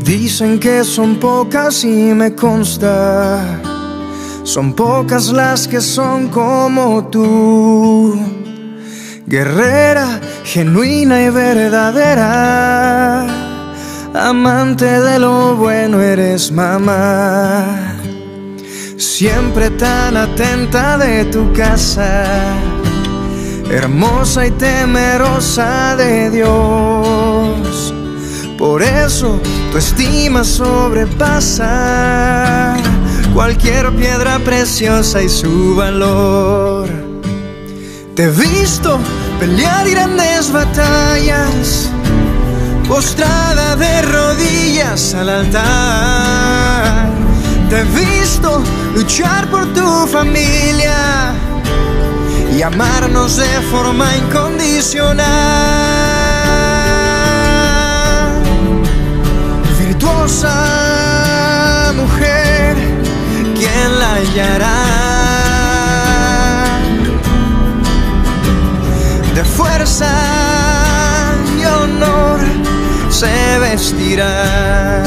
Dicen que son pocas y me consta, son pocas las que son como tú, guerrera, genuina y verdadera, amante de lo bueno eres mamá, siempre tan atenta de tu casa, hermosa y temerosa de Dios. Por eso tu estima sobrepasa cualquier piedra preciosa y su valor. Te he visto pelear grandes batallas, postrada de rodillas al altar. Te he visto luchar por tu familia y amarnos de forma incondicional. Virtuosa mujer, ¿quién la hallará? De fuerza y honor se vestirá.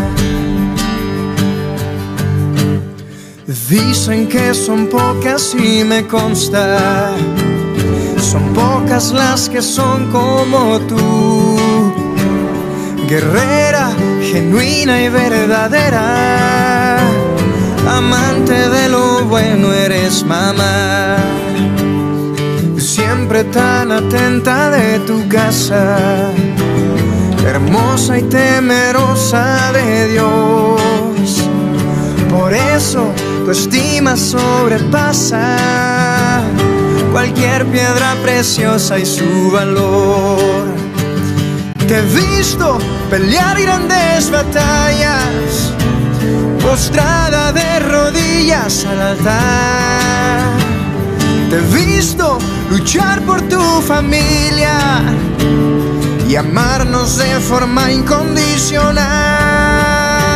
Dicen que son pocas y me consta, son pocas las que son como tú, guerrera, genuina y verdadera, amante de lo bueno eres mamá, siempre tan atenta de tu casa, hermosa y temerosa de Dios. Por eso tu estima sobrepasa cualquier piedra preciosa y su valor. Te he visto pelear grandes batallas, postrada de rodillas al altar. Te he visto luchar por tu familia y amarnos de forma incondicional.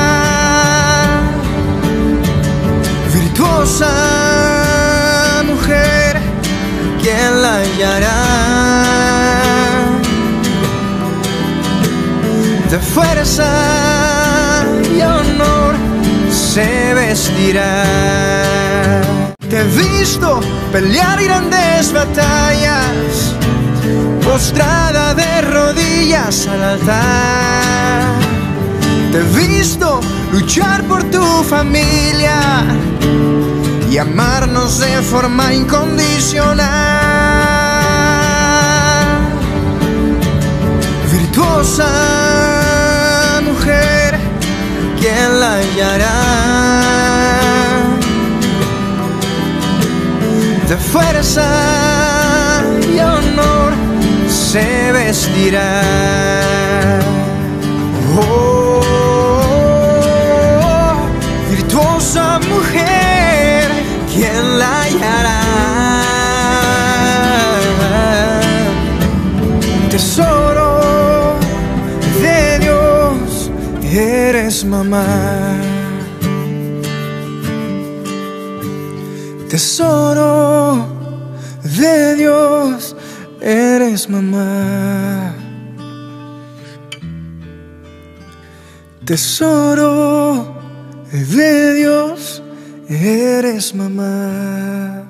Virtuosa mujer, ¿quién la hallará? De fuerza y honor se vestirá. Te he visto pelear grandes batallas, postrada de rodillas al altar. Te he visto luchar por tu familia y amarnos de forma incondicional. Virtuosa mujer, ¿quién la hallará? De fuerza y honor se vestirá. Oh, virtuosa mujer, ¿quién la hallará? Tesoro de Dios, eres mamá. Tesoro de Dios, eres mamá. Tesoro de Dios, eres mamá.